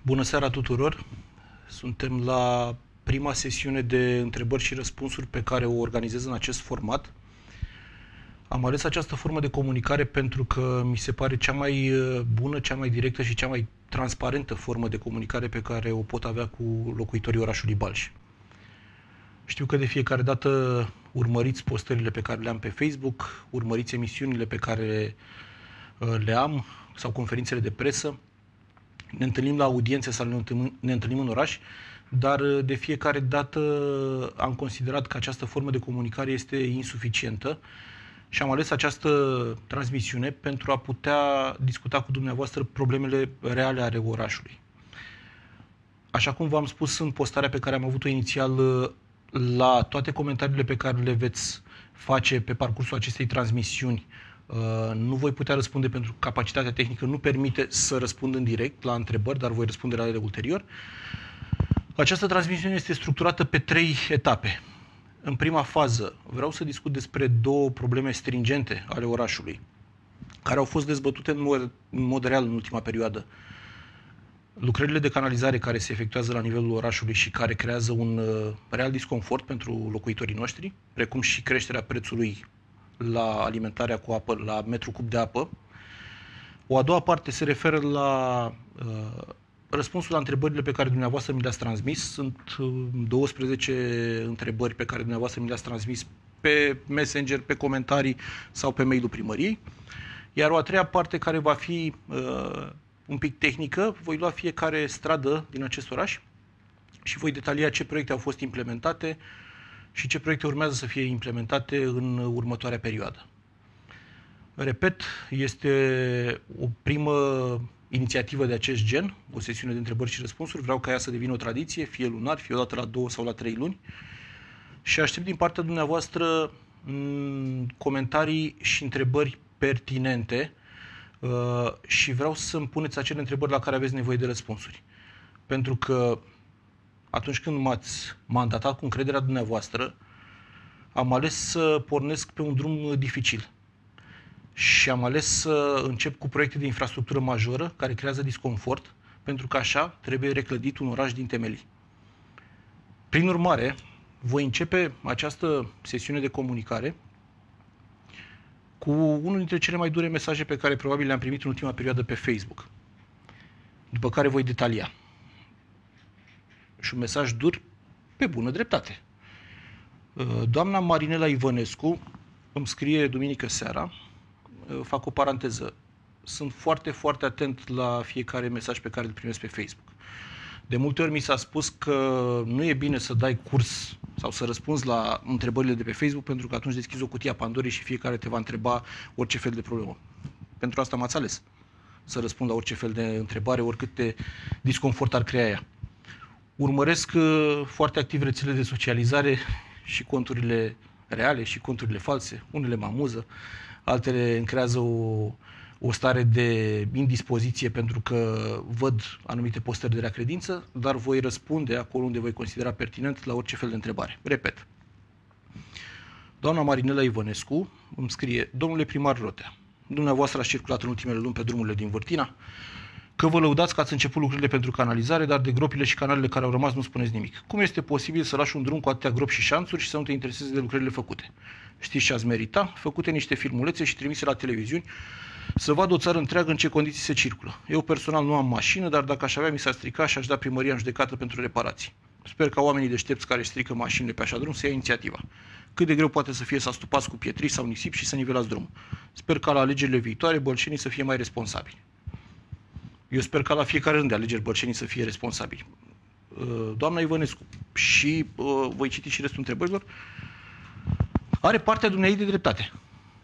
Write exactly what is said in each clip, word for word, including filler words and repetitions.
Bună seara tuturor! Suntem la prima sesiune de întrebări și răspunsuri pe care o organizez în acest format. Am ales această formă de comunicare pentru că mi se pare cea mai bună, cea mai directă și cea mai transparentă formă de comunicare pe care o pot avea cu locuitorii orașului Balș. Știu că de fiecare dată urmăriți postările pe care le am pe Facebook, urmăriți emisiunile pe care le am sau conferințele de presă. Ne întâlnim la audiențe sau ne întâlnim, ne întâlnim în oraș, dar de fiecare dată am considerat că această formă de comunicare este insuficientă și am ales această transmisiune pentru a putea discuta cu dumneavoastră problemele reale ale orașului. Așa cum v-am spus în postarea pe care am avut-o inițial, la toate comentariile pe care le veți face pe parcursul acestei transmisiuni, nu voi putea răspunde pentru că capacitatea tehnică nu permite să răspund în direct la întrebări, dar voi răspunde la ele ulterior. Această transmisiune este structurată pe trei etape. În prima fază vreau să discut despre două probleme stringente ale orașului, care au fost dezbătute în mod, în mod real în ultima perioadă. Lucrările de canalizare care se efectuează la nivelul orașului și care creează un uh, real disconfort pentru locuitorii noștri, precum și creșterea prețului la alimentarea cu apă, la metru cub de apă. O a doua parte se referă la uh, răspunsul la întrebările pe care dumneavoastră mi le-ați transmis. Sunt uh, douăsprezece întrebări pe care dumneavoastră mi le-ați transmis pe Messenger, pe comentarii sau pe mail-ul primăriei. Iar o a treia parte, care va fi uh, un pic tehnică, voi lua fiecare stradă din acest oraș și voi detalia ce proiecte au fost implementate și ce proiecte urmează să fie implementate în următoarea perioadă. Repet, este o primă inițiativă de acest gen, o sesiune de întrebări și răspunsuri. Vreau ca ea să devină o tradiție, fie lunar, fie o dată la două sau la trei luni. Și aștept din partea dumneavoastră comentarii și întrebări pertinente și vreau să-mi puneți acele întrebări la care aveți nevoie de răspunsuri. Pentru că atunci când m-ați mandatat cu încrederea dumneavoastră, am ales să pornesc pe un drum dificil. Și am ales să încep cu proiecte de infrastructură majoră, care creează disconfort, pentru că așa trebuie reclădit un oraș din temelii. Prin urmare, voi începe această sesiune de comunicare cu unul dintre cele mai dure mesaje pe care probabil le-am primit în ultima perioadă pe Facebook, după care voi detalia. Și un mesaj dur pe bună dreptate. Doamna Marinela Ivănescu îmi scrie duminică seara, fac o paranteză, sunt foarte, foarte atent la fiecare mesaj pe care îl primesc pe Facebook. De multe ori mi s-a spus că nu e bine să dai curs sau să răspunzi la întrebările de pe Facebook, pentru că atunci deschizi o cutie a Pandorii și fiecare te va întreba orice fel de problemă. Pentru asta m-ați ales, să răspund la orice fel de întrebare, oricât de disconfort ar crea ea. Urmăresc foarte activ rețelele de socializare și conturile reale și conturile false. Unele mă amuză, altele îmi creează o, o stare de indispoziție pentru că văd anumite postări de rea credință, dar voi răspunde acolo unde voi considera pertinent la orice fel de întrebare. Repet. Doamna Marinela Ivănescu îmi scrie: domnule primar Rotea, dumneavoastră ați circulat în ultimele luni pe drumurile din Vârtina, că vă lăudați că ați început lucrurile pentru canalizare, dar de gropile și canalele care au rămas nu spuneți nimic. Cum este posibil să lași un drum cu atâtea gropi și șanțuri și să nu te interesezi de lucrările făcute? Știți ce ați merita? Făcute niște filmulețe și trimise la televiziuni să vadă o țară întreagă în ce condiții se circulă. Eu personal nu am mașină, dar dacă aș avea, mi s-ar strica și aș da primăria în judecată pentru reparații. Sper ca oamenii deștepți care strică mașinile pe așa drum să ia inițiativa. Cât de greu poate să fie să astupați cu pietriș sau nisip și să nivelați drumul. Sper ca la alegerile viitoare bălșenii să fie mai responsabili. Eu sper ca la fiecare rând de alegeri bălșenii să fie responsabili. Doamna Ivănescu, și uh, voi citi și restul întrebărilor, are partea dumneavoastră de dreptate.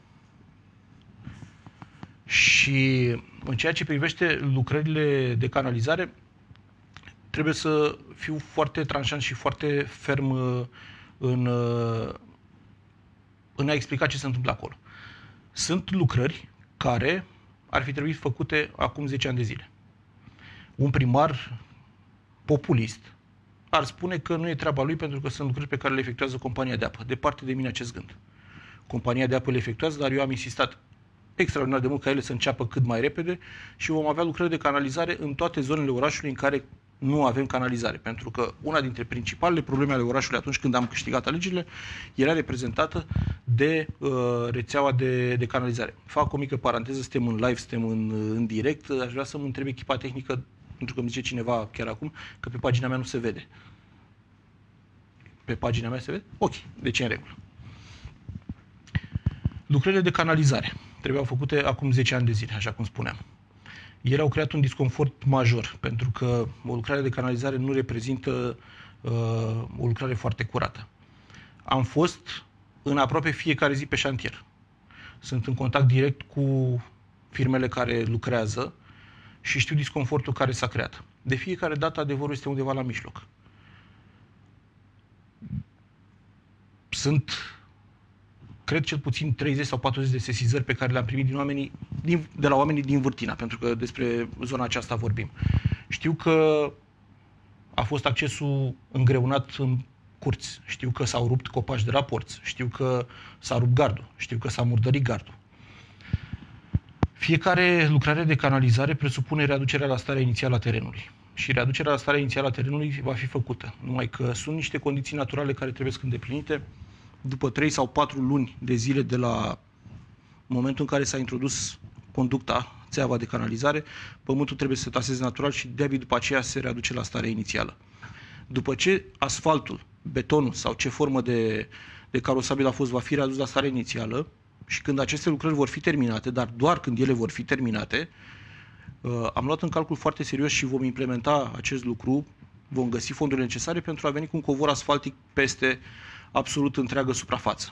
Și în ceea ce privește lucrările de canalizare, trebuie să fiu foarte tranșant și foarte ferm în, în a explica ce se întâmplă acolo. Sunt lucrări care ar fi trebuit făcute acum zece ani de zile. Un primar populist ar spune că nu e treaba lui pentru că sunt lucrări pe care le efectuează compania de apă. Departe de mine acest gând. Compania de apă le efectuează, dar eu am insistat extraordinar de mult ca ele să înceapă cât mai repede și vom avea lucrări de canalizare în toate zonele orașului în care nu avem canalizare. Pentru că una dintre principalele probleme ale orașului atunci când am câștigat alegerile era reprezentată de uh, rețeaua de, de canalizare. Fac o mică paranteză, suntem în live, suntem în, în direct. Aș vrea să mă întreb echipa tehnică, pentru că îmi zice cineva chiar acum că pe pagina mea nu se vede. Pe pagina mea se vede? Ok, deci e în regulă. Lucrările de canalizare trebuiau făcute acum zece ani de zile, așa cum spuneam. Ele au creat un disconfort major, pentru că o lucrare de canalizare nu reprezintă uh, o lucrare foarte curată. Am fost în aproape fiecare zi pe șantier. Sunt în contact direct cu firmele care lucrează și știu disconfortul care s-a creat. De fiecare dată adevărul este undeva la mijloc. Sunt, cred, cel puțin treizeci sau patruzeci de sesizări pe care le-am primit din oamenii, din, de la oamenii din Vârtina, pentru că despre zona aceasta vorbim. Știu că a fost accesul îngreunat în curți, știu că s-au rupt copaci de la porți, știu că s-a rupt gardul, știu că s-a murdărit gardul. Fiecare lucrare de canalizare presupune readucerea la starea inițială a terenului. Și readucerea la starea inițială a terenului va fi făcută. Numai că sunt niște condiții naturale care trebuie să îndeplinite. După trei sau patru luni de zile de la momentul în care s-a introdus conducta, țeava de canalizare, pământul trebuie să se taseze natural și de-abia după aceea se readuce la starea inițială. După ce asfaltul, betonul sau ce formă de, de carosabil a fost va fi readus la starea inițială și când aceste lucrări vor fi terminate, dar doar când ele vor fi terminate, am luat în calcul foarte serios și vom implementa acest lucru, vom găsi fondurile necesare pentru a veni cu un covor asfaltic peste absolut întreagă suprafață.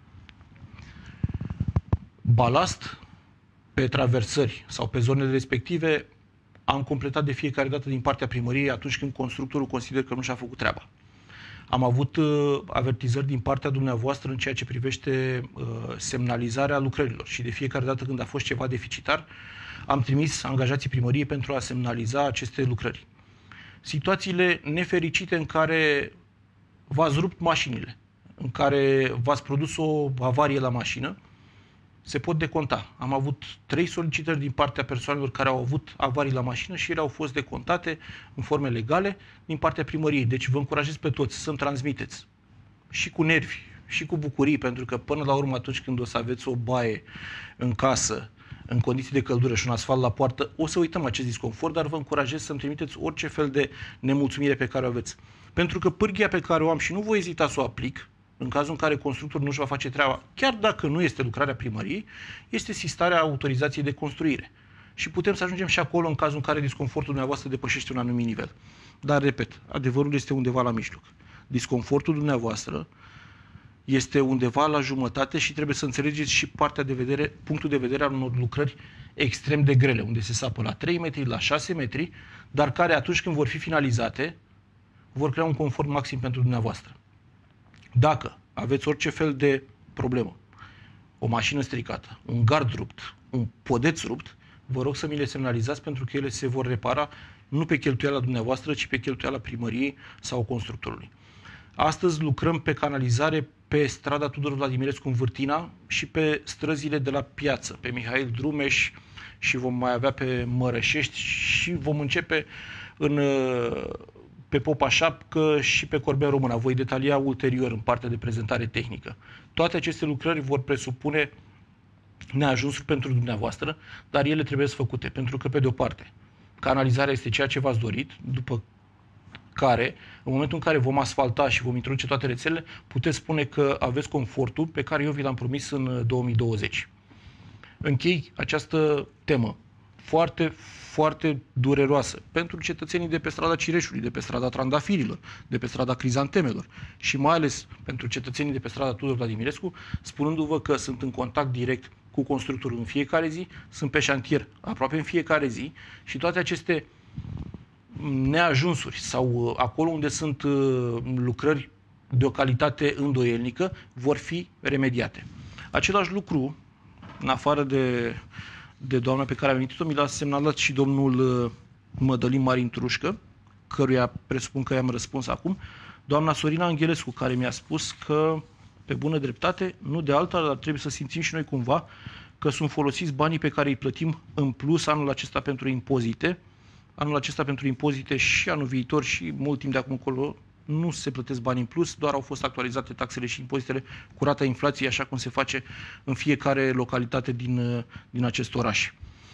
Balast pe traversări sau pe zonele respective am completat de fiecare dată din partea primăriei atunci când constructorul consideră că nu și-a făcut treaba. Am avut uh, avertizări din partea dumneavoastră în ceea ce privește uh, semnalizarea lucrărilor și de fiecare dată când a fost ceva deficitar, am trimis angajații primăriei pentru a semnaliza aceste lucrări. Situațiile nefericite în care v-ați rupt mașinile, în care v-ați produs o avarie la mașină, se pot deconta. Am avut trei solicitări din partea persoanelor care au avut avarii la mașină și ele au fost decontate în forme legale din partea primăriei. Deci vă încurajez pe toți să-mi transmiteți și cu nervi și cu bucurii, pentru că până la urmă atunci când o să aveți o baie în casă, în condiții de căldură și un asfalt la poartă, o să uităm acest disconfort, dar vă încurajez să-mi trimiteți orice fel de nemulțumire pe care o aveți. Pentru că pârghia pe care o am și nu voi ezita să o aplic, în cazul în care constructorul nu-și va face treaba, chiar dacă nu este lucrarea primăriei, este sistarea autorizației de construire. Și putem să ajungem și acolo în cazul în care disconfortul dumneavoastră depășește un anumit nivel. Dar, repet, adevărul este undeva la mijloc. Disconfortul dumneavoastră este undeva la jumătate și trebuie să înțelegeți și partea de vedere, punctul de vedere al unor lucrări extrem de grele, unde se sapă la trei metri, la șase metri, dar care atunci când vor fi finalizate, vor crea un confort maxim pentru dumneavoastră. Dacă aveți orice fel de problemă, o mașină stricată, un gard rupt, un podeț rupt, vă rog să mi le semnalizați pentru că ele se vor repara nu pe cheltuiala dumneavoastră, ci pe cheltuiala primăriei sau constructorului. Astăzi lucrăm pe canalizare pe strada Tudor Vladimirescu în Vârtina și pe străzile de la piață, pe Mihail Drumeș și vom mai avea pe Mărășești și vom începe în, pe Popa Șapcă și pe Corbea Română. Voi detalia ulterior în partea de prezentare tehnică. Toate aceste lucrări vor presupune neajunsuri pentru dumneavoastră, dar ele trebuie să făcute, pentru că, pe de o parte, canalizarea este ceea ce v-ați dorit, după care, în momentul în care vom asfalta și vom introduce toate rețelele, puteți spune că aveți confortul pe care eu vi l-am promis în două mii douăzeci. Închei această temă foarte, foarte dureroasă pentru cetățenii de pe strada Cireșului, de pe strada Trandafirilor, de pe strada Crizantemelor și mai ales pentru cetățenii de pe strada Tudor Vladimirescu, spunându-vă că sunt în contact direct cu constructorul în fiecare zi, sunt pe șantier aproape în fiecare zi și toate aceste neajunsuri sau acolo unde sunt lucrări de o calitate îndoielnică vor fi remediate. Același lucru, în afară de, de doamna pe care a venit-o, mi l-a semnalat și domnul Mădălin Marin Trușcă, căruia presupun că i-am răspuns acum, doamna Sorina Anghelescu, care mi-a spus că, pe bună dreptate, nu de alta, dar trebuie să simțim și noi cumva că sunt folosiți banii pe care îi plătim în plus anul acesta pentru impozite. Anul acesta pentru impozite și anul viitor și mult timp de acum încolo nu se plătesc bani în plus, doar au fost actualizate taxele și impozitele cu rata inflației, așa cum se face în fiecare localitate din, din acest oraș.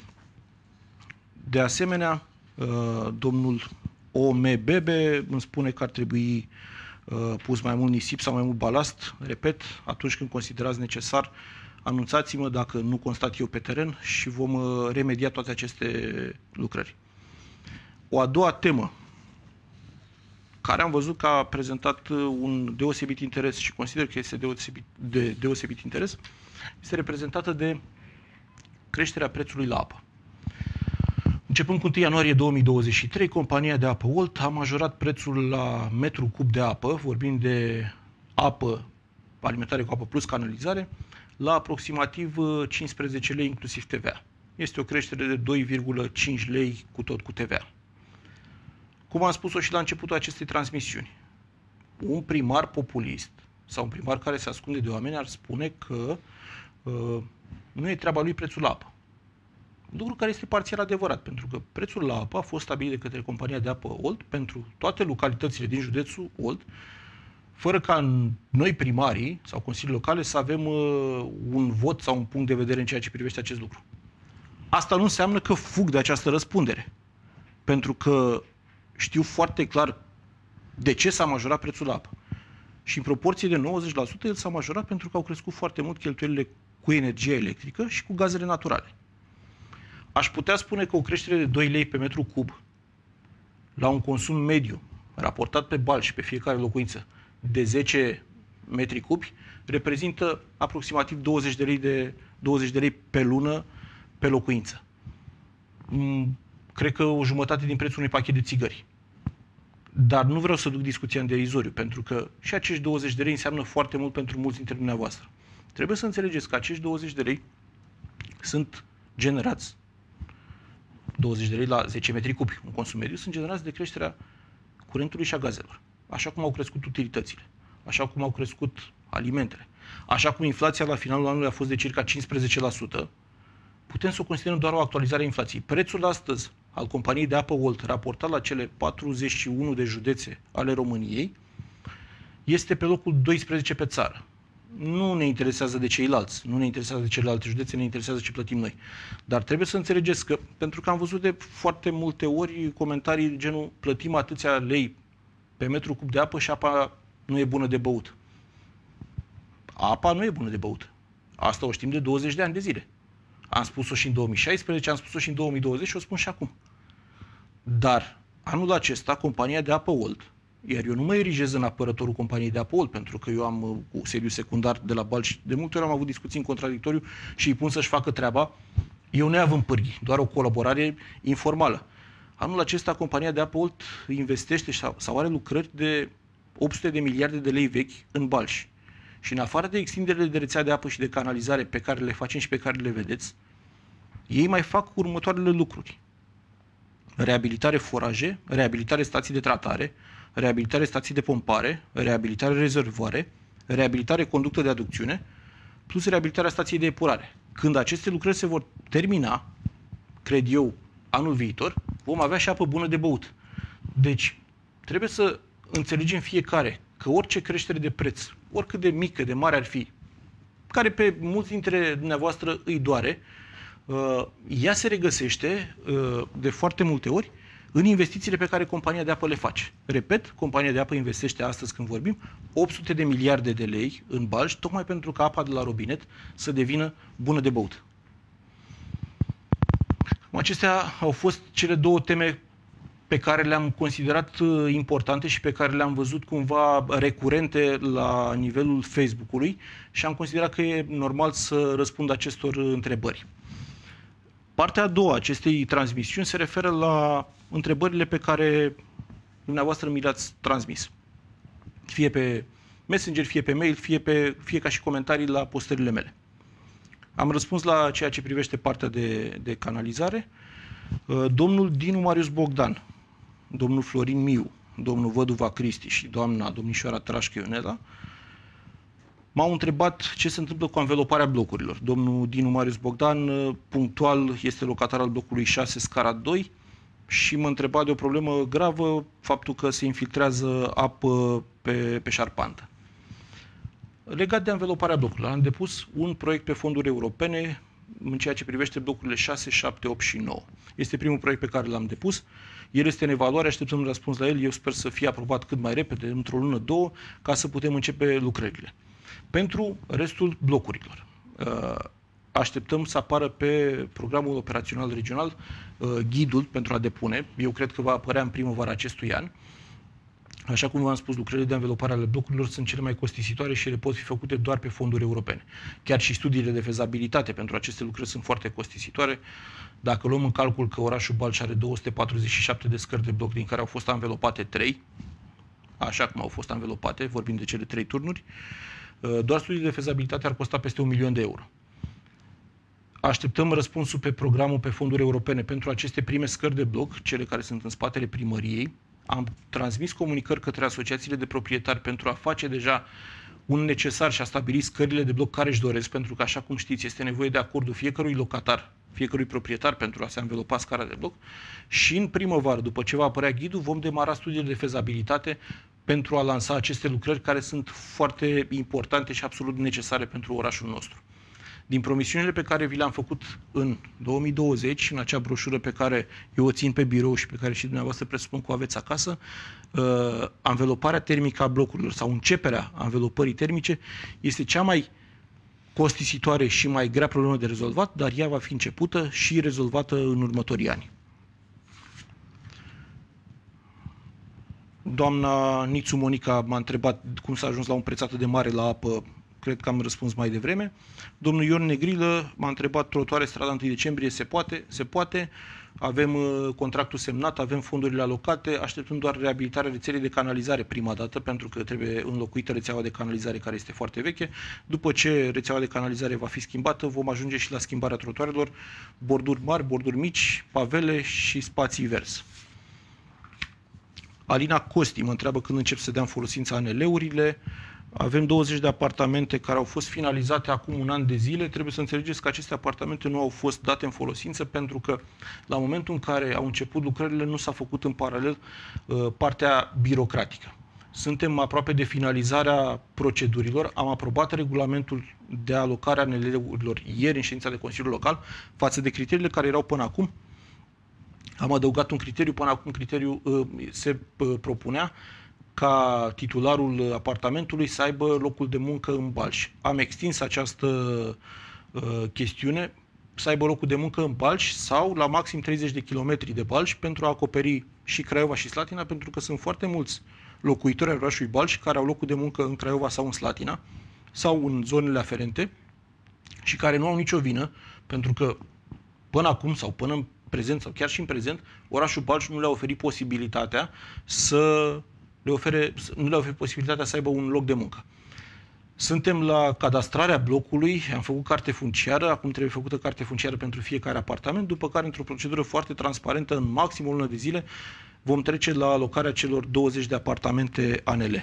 De asemenea, domnul O M B B îmi spune că ar trebui pus mai mult nisip sau mai mult balast. Repet, atunci când considerați necesar, anunțați-mă dacă nu constat eu pe teren și vom remedia toate aceste lucrări. O a doua temă, care am văzut că a prezentat un deosebit interes și consider că este deosebit, de deosebit interes, este reprezentată de creșterea prețului la apă. Începând cu întâi ianuarie două mii douăzeci și trei, compania de apă Olt a majorat prețul la metru cub de apă, vorbind de apă, alimentare cu apă plus canalizare, la aproximativ cincisprezece lei inclusiv T V A. Este o creștere de doi virgulă cinci lei cu tot cu T V A. Cum am spus-o și la începutul acestei transmisiuni, un primar populist sau un primar care se ascunde de oameni ar spune că uh, nu e treaba lui prețul la apă. Lucru care este parțial adevărat, pentru că prețul la apă a fost stabilit de către compania de apă Olt pentru toate localitățile din județul Olt, fără ca noi primarii sau consilii locale să avem uh, un vot sau un punct de vedere în ceea ce privește acest lucru. Asta nu înseamnă că fug de această răspundere, pentru că știu foarte clar de ce s-a majorat prețul la apă. Și în proporție de nouăzeci la sută el s-a majorat pentru că au crescut foarte mult cheltuielile cu energie electrică și cu gazele naturale. Aș putea spune că o creștere de doi lei pe metru cub la un consum mediu, raportat pe bal și pe fiecare locuință, de zece metri cubi, reprezintă aproximativ douăzeci de lei, de, douăzeci de lei pe lună pe locuință. Cred că o jumătate din prețul unui pachet de țigări. Dar nu vreau să duc discuția în derizoriu, pentru că și acești douăzeci de lei înseamnă foarte mult pentru mulți dintre dumneavoastră. Trebuie să înțelegeți că acești douăzeci de lei sunt generați, douăzeci de lei la zece metri cubi, un consum mediu, sunt generați de creșterea curentului și a gazelor. Așa cum au crescut utilitățile, așa cum au crescut alimentele, așa cum inflația la finalul anului a fost de circa cincisprezece la sută, putem să o considerăm doar o actualizare a inflației. Prețul astăzi al companiei de apă Olt, raportat la cele patruzeci și unu de județe ale României, este pe locul doisprezece pe țară. Nu ne interesează de ceilalți, nu ne interesează de celelalte județe, ne interesează ce plătim noi. Dar trebuie să înțelegeți că, pentru că am văzut de foarte multe ori comentarii genul plătim atâția lei pe metru cub de apă și apa nu e bună de băut. Apa nu e bună de băut. Asta o știm de douăzeci de ani de zile. Am spus-o și în două mii șaisprezece, am spus-o și în două mii douăzeci și o spun și acum. Dar anul acesta, compania de apă Olt, iar eu nu mă erigez în apărătorul companiei de apă Olt, pentru că eu am cu sediu secundar de la Bal și de multe ori am avut discuții în contradictoriu și îi pun să-și facă treaba, eu neavând pârghii, doar o colaborare informală. Anul acesta, compania de apă Olt investește sau are lucrări de opt sute de miliarde de lei vechi în Balș. Și în afară de extinderile de rețea de apă și de canalizare pe care le facem și pe care le vedeți, ei mai fac următoarele lucruri. Reabilitare foraje, reabilitare stații de tratare, reabilitare stații de pompare, reabilitare rezervoare, reabilitare conductă de aducțiune, plus reabilitarea stației de epurare. Când aceste lucrări se vor termina, cred eu, anul viitor, vom avea și apă bună de băut. Deci, trebuie să înțelegem fiecare că orice creștere de preț, oricât de mică, de mare ar fi, care pe mulți dintre dumneavoastră îi doare, ea se regăsește de foarte multe ori în investițiile pe care compania de apă le face. Repet, compania de apă investește astăzi, când vorbim, opt sute de miliarde de lei în Balș, tocmai pentru ca apa de la robinet să devină bună de băut. Acestea au fost cele două teme pe care le-am considerat importante și pe care le-am văzut cumva recurente la nivelul Facebook-ului și am considerat că e normal să răspund acestor întrebări. Partea a doua acestei transmisiuni se referă la întrebările pe care dumneavoastră mi le-ați transmis. Fie pe Messenger, fie pe mail, fie, pe, fie ca și comentarii la postările mele. Am răspuns la ceea ce privește partea de, de canalizare. Domnul Dinu Marius Bogdan, domnul Florin Miu, domnul Văduva Cristi și doamna domnișoara Trașcă Ionela M-au întrebat ce se întâmplă cu anveloparea blocurilor. Domnul Dinu Marius Bogdan, punctual, este locatar al blocului șase, scara doi, și mă întreba de o problemă gravă, faptul că se infiltrează apă pe, pe șarpantă. Legat de anveloparea blocurilor, am depus un proiect pe fonduri europene în ceea ce privește blocurile șase, șapte, opt și nouă. Este primul proiect pe care l-am depus. El este în evaluare, așteptăm un răspuns la el. Eu sper să fie aprobat cât mai repede, într-o lună, două, ca să putem începe lucrările. Pentru restul blocurilor, așteptăm să apară pe programul operațional regional ghidul pentru a depune. Eu cred că va apărea în primăvara acestui an. Așa cum v-am spus, lucrările de anvelopare ale blocurilor sunt cele mai costisitoare și ele pot fi făcute doar pe fonduri europene. Chiar și studiile de fezabilitate pentru aceste lucrări sunt foarte costisitoare. Dacă luăm în calcul că orașul Balș are două sute patruzeci și șapte de scări de bloc, din care au fost anvelopate trei, așa cum au fost anvelopate, vorbim de cele trei turnuri, doar studiile de fezabilitate ar costa peste un milion de euro. Așteptăm răspunsul pe programul pe fonduri europene pentru aceste prime scări de bloc, cele care sunt în spatele primăriei. Am transmis comunicări către asociațiile de proprietari pentru a face deja un necesar și a stabili scările de bloc care își doresc, pentru că, așa cum știți, este nevoie de acordul fiecărui locatar, fiecărui proprietar pentru a se anvelopa scara de bloc. Și în primăvară, după ce va apărea ghidul, vom demara studiile de fezabilitate pentru a lansa aceste lucrări care sunt foarte importante și absolut necesare pentru orașul nostru. Din promisiunile pe care vi le-am făcut în două mii douăzeci, în acea broșură pe care eu o țin pe birou și pe care și dumneavoastră presupun că o aveți acasă, uh, anveloparea termică a blocurilor sau începerea anvelopării termice este cea mai costisitoare și mai grea problemă de rezolvat, dar ea va fi începută și rezolvată în următorii ani. Doamna Nițu Monica m-a întrebat cum s-a ajuns la un preț atât de mare la apă. Cred că am răspuns mai devreme. Domnul Ion Negrilă m-a întrebat, trotuare strada întâi decembrie, se poate? Se poate. Avem uh, contractul semnat, avem fondurile alocate, așteptăm doar reabilitarea rețelei de canalizare prima dată, pentru că trebuie înlocuită rețeaua de canalizare care este foarte veche. După ce rețeaua de canalizare va fi schimbată, vom ajunge și la schimbarea trotuarelor, borduri mari, borduri mici, pavele și spații verzi. Alina Costi mă întreabă când încep să dea în folosință A N L-urile. Avem douăzeci de apartamente care au fost finalizate acum un an de zile. Trebuie să înțelegeți că aceste apartamente nu au fost date în folosință pentru că la momentul în care au început lucrările nu s-a făcut în paralel uh, partea birocratică. Suntem aproape de finalizarea procedurilor. Am aprobat regulamentul de alocare a A N L-urilor ieri în ședința de Consiliul Local față de criteriile care erau până acum. Am adăugat un criteriu, până acum criteriul uh, se uh, propunea ca titularul apartamentului să aibă locul de muncă în Balș. Am extins această uh, chestiune, să aibă locul de muncă în Balș sau la maxim treizeci de kilometri de Balș pentru a acoperi și Craiova și Slatina, pentru că sunt foarte mulți locuitori ai orașului Balș care au locul de muncă în Craiova sau în Slatina sau în zonele aferente și care nu au nicio vină, pentru că până acum sau până în prezent sau chiar și în prezent, orașul Balș nu le-a oferit posibilitatea să le ofere, nu le oferă posibilitatea să aibă un loc de muncă. Suntem la cadastrarea blocului, am făcut carte funciară, acum trebuie făcută carte funciară pentru fiecare apartament, după care, într-o procedură foarte transparentă, în maxim o lună de zile, vom trece la alocarea celor douăzeci de apartamente A N L.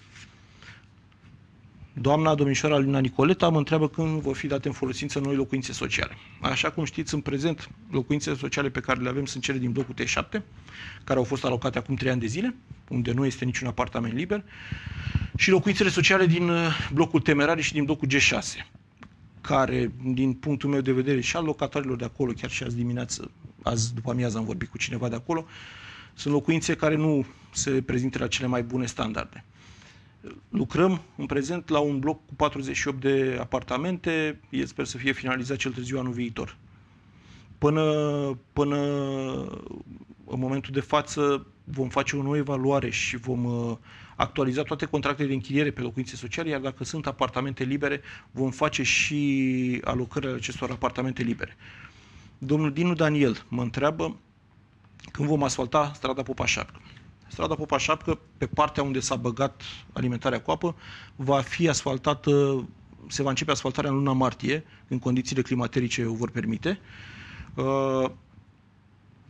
Doamna domnișoara Alina Nicoleta mă întreabă când vor fi date în folosință noi locuințe sociale. Așa cum știți, în prezent, locuințele sociale pe care le avem sunt cele din blocul T șapte, care au fost alocate acum trei ani de zile, unde nu este niciun apartament liber, și locuințele sociale din blocul Temerari și din blocul G șase, care, din punctul meu de vedere, și al locatarilor de acolo, chiar și azi dimineață, azi după amiază am vorbit cu cineva de acolo, sunt locuințe care nu se prezintă la cele mai bune standarde. Lucrăm în prezent la un bloc cu patruzeci și opt de apartamente, el sper să fie finalizat cel târziu anul viitor. Până, până în momentul de față vom face o nouă evaluare și vom actualiza toate contractele de închiriere pe locuințe sociale, iar dacă sunt apartamente libere, vom face și alocările acestor apartamente libere. Domnul Dinu Daniel mă întreabă când vom asfalta strada Popa Șapcă. Strada Popa Șapcă, pe partea unde s-a băgat alimentarea cu apă, va fi asfaltată, se va începe asfaltarea în luna martie, în condițiile climaterice o vor permite.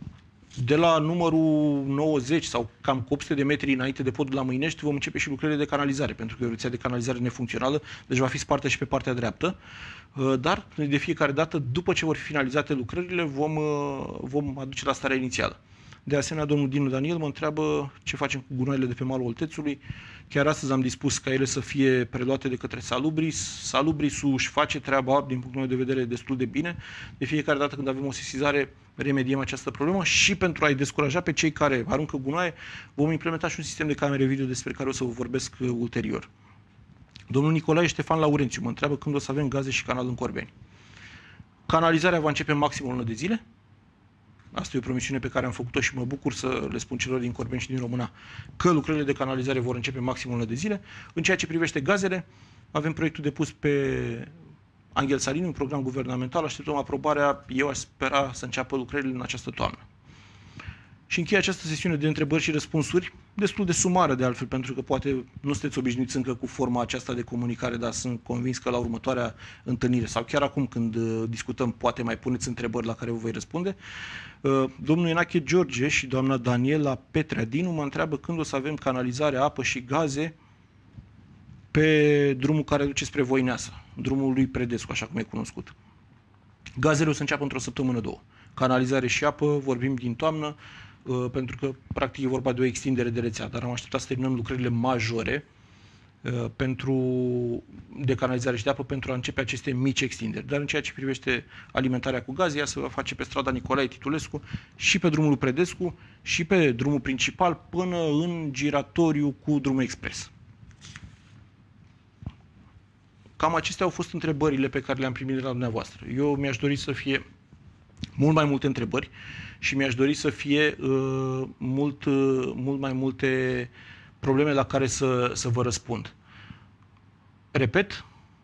De la numărul nouăzeci sau cam cu opt sute de metri înainte de podul la Mâinești vom începe și lucrările de canalizare, pentru că e o rețea de canalizare nefuncțională, deci va fi spartă și pe partea dreaptă. Dar de fiecare dată, după ce vor fi finalizate lucrările, vom, vom aduce la starea inițială. De asemenea, domnul Dinu Daniel mă întreabă ce facem cu gunoaiele de pe malul Oltețului. Chiar astăzi am dispus ca ele să fie preluate de către Salubris. Salubrisul își face treaba, din punctul meu de vedere, destul de bine. De fiecare dată când avem o sesizare, remediem această problemă și pentru a-i descuraja pe cei care aruncă gunoaie, vom implementa și un sistem de camere video despre care o să vă vorbesc ulterior. Domnul Nicolae Ștefan Laurențiu mă întreabă când o să avem gaze și canal în Corbeni. Canalizarea va începe în maxim o lună de zile. Asta e o promisiune pe care am făcut-o și mă bucur să le spun celor din Corbeni și din Româna că lucrările de canalizare vor începe maxim o lună de zile. În ceea ce privește gazele, avem proiectul depus pe Anghel Salini, un program guvernamental. Așteptăm aprobarea. Eu aș spera să înceapă lucrările în această toamnă. Și încheie această sesiune de întrebări și răspunsuri, destul de sumară de altfel, pentru că poate nu sunteți obișnuiți încă cu forma aceasta de comunicare, dar sunt convins că la următoarea întâlnire sau chiar acum când discutăm, poate mai puneți întrebări la care vă voi răspunde. Domnul Enache George și doamna Daniela Petrea Dinu mă întreabă când o să avem canalizare, apă și gaze pe drumul care duce spre Voineasa, drumul lui Predescu, așa cum e cunoscut. Gazele o să înceapă într-o săptămână, două. Canalizare și apă, vorbim din toamnă, pentru că practic e vorba de o extindere de rețea, dar am așteptat să terminăm lucrările majore pentru de canalizare și de apă pentru a începe aceste mici extinderi. Dar în ceea ce privește alimentarea cu gaze, ea se va face pe strada Nicolae Titulescu și pe drumul Predescu și pe drumul principal până în giratoriu cu drumul expres. Cam acestea au fost întrebările pe care le-am primit de la dumneavoastră. Eu mi-aș dori să fie mult mai multe întrebări și mi-aș dori să fie uh, mult, uh, mult mai multe probleme la care să, să vă răspund. Repet,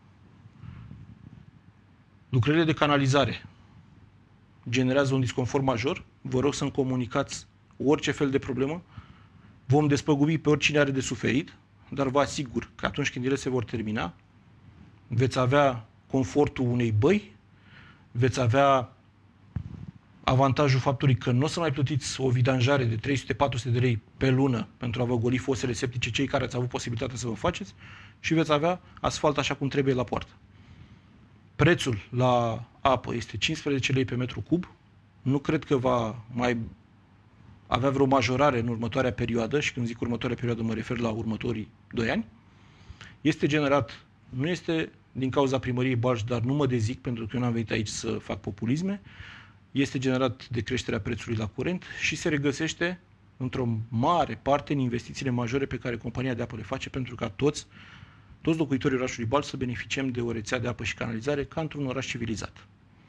lucrările de canalizare generează un disconfort major. Vă rog să-mi comunicați orice fel de problemă. Vom despăgubi pe oricine are de suferit, dar vă asigur că atunci când ele se vor termina, veți avea confortul unei băi, veți avea avantajul faptului că nu o să mai plătiți o vidanjare de trei sute patru sute de lei pe lună pentru a vă goli fosele septice, cei care ați avut posibilitatea să vă faceți, și veți avea asfalt așa cum trebuie la poartă. Prețul la apă este cincisprezece lei pe metru cub. Nu cred că va mai avea vreo majorare în următoarea perioadă, și când zic următoarea perioadă mă refer la următorii doi ani. Este generat, nu este din cauza primăriei Balș, dar nu mă dezic pentru că eu n-am venit aici să fac populisme, este generat de creșterea prețului la curent și se regăsește într-o mare parte în investițiile majore pe care compania de apă le face pentru ca toți, toți locuitorii orașului Balș să beneficiem de o rețea de apă și canalizare ca într-un oraș civilizat.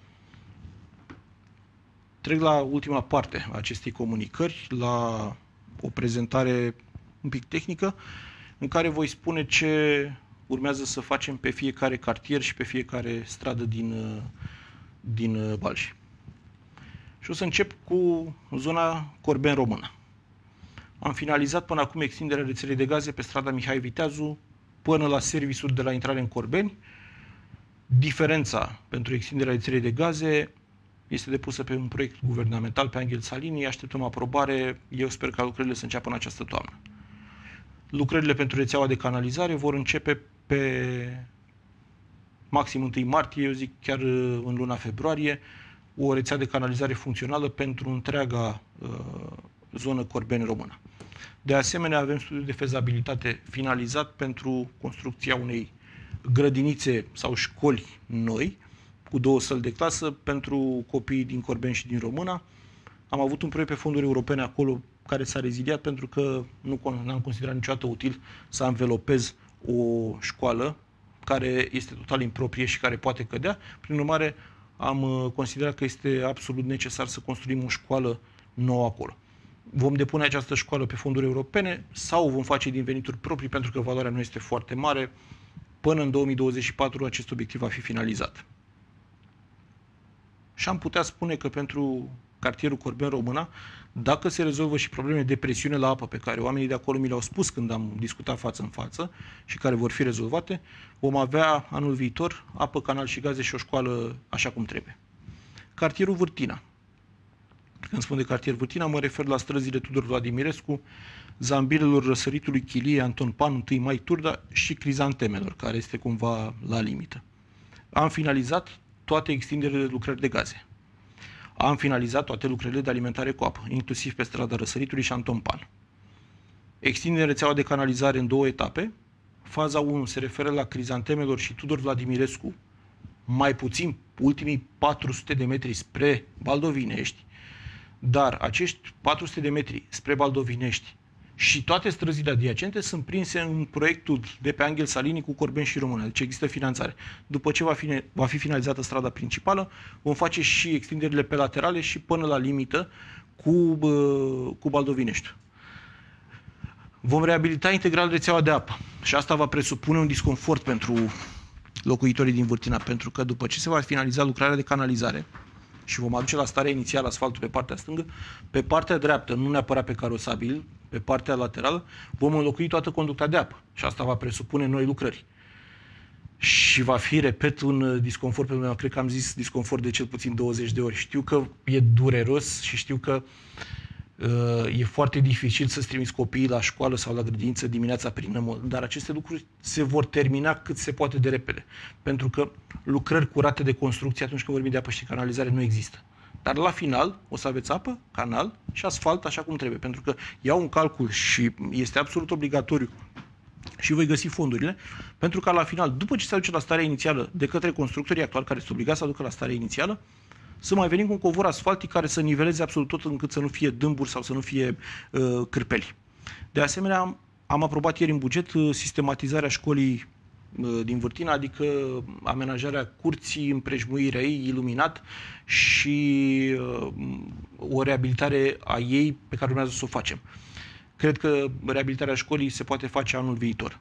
Trec la ultima parte a acestei comunicări, la o prezentare un pic tehnică, în care voi spune ce urmează să facem pe fiecare cartier și pe fiecare stradă din, din Balș. Și o să încep cu zona Corbeni-Româna. Am finalizat până acum extinderea rețelei de gaze pe strada Mihai Viteazu până la serviciul de la intrare în Corbeni. Diferența pentru extinderea rețelei de gaze este depusă pe un proiect guvernamental pe Anghel Salini. Așteptăm aprobare. Eu sper ca lucrările să înceapă în această toamnă. Lucrările pentru rețeaua de canalizare vor începe pe maxim întâi martie, eu zic chiar în luna februarie, o rețea de canalizare funcțională pentru întreaga uh, zonă Corbeni-Româna. De asemenea, avem studiul de fezabilitate finalizat pentru construcția unei grădinițe sau școli noi, cu două săli de clasă pentru copiii din Corbeni și din Româna. Am avut un proiect pe fonduri europene acolo care s-a reziliat pentru că nu am considerat niciodată util să anvelopez o școală care este total improprie și care poate cădea. Prin urmare, am considerat că este absolut necesar să construim o școală nouă acolo. Vom depune această școală pe fonduri europene sau vom face din venituri proprii pentru că valoarea nu este foarte mare. Până în două mii douăzeci și patru acest obiectiv va fi finalizat. Și am putea spune că pentru cartierul Corbeni-Româna, dacă se rezolvă și probleme de presiune la apă pe care oamenii de acolo mi le-au spus când am discutat față în față și care vor fi rezolvate, vom avea anul viitor apă, canal și gaze și o școală așa cum trebuie. Cartierul Vârtina. Când spun de cartier Vârtina, mă refer la străzile Tudor Vladimirescu, Zambilelor, Răsăritului, Chilie, Anton Pan, întâi Mai Turda și Crizantemelor, care este cumva la limită. Am finalizat toate extinderile de lucrări de gaze. Am finalizat toate lucrările de alimentare cu apă, inclusiv pe strada Răsăritului și Anton Pan. Extindem rețeaua de canalizare în două etape. Faza unu se referă la Crizantemelor și Tudor Vladimirescu, mai puțin ultimii patru sute de metri spre Baldovinești, dar acești patru sute de metri spre Baldovinești și toate străzile adiacente sunt prinse în proiectul de pe Angel Salini cu Corben și Româna, deci există finanțare. După ce va fi, va fi finalizată strada principală, vom face și extinderile pe laterale și până la limită cu, cu Baldovinești. Vom reabilita integral rețeaua de apă și asta va presupune un disconfort pentru locuitorii din Vârtina, pentru că după ce se va finaliza lucrarea de canalizare și vom aduce la starea inițială asfaltul pe partea stângă, pe partea dreaptă, nu neapărat pe carosabil, pe partea laterală, vom înlocui toată conducta de apă și asta va presupune noi lucrări. Și va fi, repet, un disconfort pentru mine. Cred că am zis disconfort de cel puțin douăzeci de ori. Știu că e dureros și știu că uh, e foarte dificil să-ți trimiți copiii la școală sau la grădiniță dimineața prin nămol, dar aceste lucruri se vor termina cât se poate de repede. Pentru că lucrări curate de construcție atunci când vorbim de apă și canalizare nu există. Dar la final o să aveți apă, canal și asfalt așa cum trebuie. Pentru că iau un calcul și este absolut obligatoriu și voi găsi fondurile, pentru că la final, după ce se aduce la starea inițială de către constructorii actuali care sunt obligați să aducă la starea inițială, să mai venim cu un covor asfaltic care să niveleze absolut tot încât să nu fie dâmburi sau să nu fie uh, cârpeli. De asemenea, am, am aprobat ieri în buget uh, sistematizarea școlii uh, din Vârtina, adică amenajarea curții, împrejmuirea ei, iluminat și uh, o reabilitare a ei pe care urmează să o facem. Cred că reabilitarea școlii se poate face anul viitor.